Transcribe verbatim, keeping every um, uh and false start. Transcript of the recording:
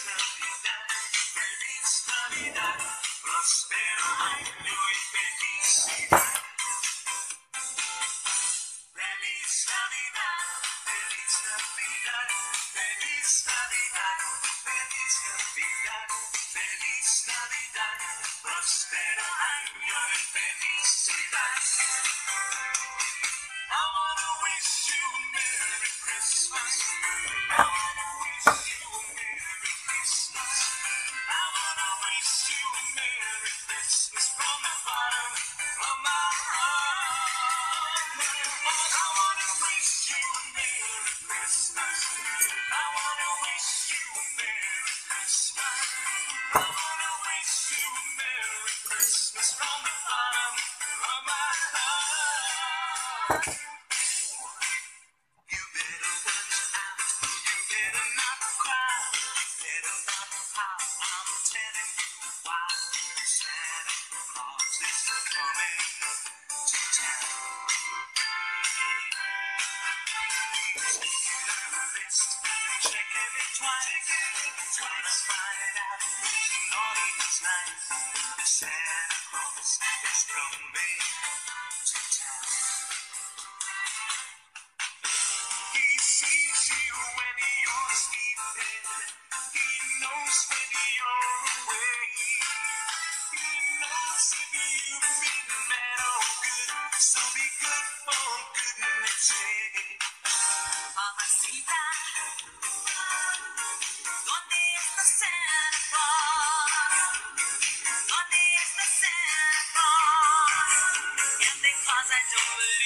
Navidad, feliz Navidad, prospero año y felicidad. Feliz Navidad, feliz Navidad, feliz Navidad, feliz Navidad, feliz Navidad, prospero año y felicidad. I wanna wish you a Merry Christmas. I wanna wish you a Merry Christmas. I wanna wish you a Merry Christmas from the bottom of my heart. I wanna wish you a Merry Christmas. I wanna wish you a Merry Christmas. I wanna wish you a Merry Christmas from the bottom of my heart. You better watch out. You better not cry. You better not pout. I'm telling you why. Santa Claus is coming to town. He's making a list, checking it twice, trying to find out who's naughty, who's nice. Santa Claus is coming to town. He sees you when you're sleeping. He knows when you're awake. He knows if you've been bad or good. So be good for goodness sake. Mamacita, ¿dónde está Santa Claus? ¿Dónde está Santa Claus? Santa Claus, I don't believe.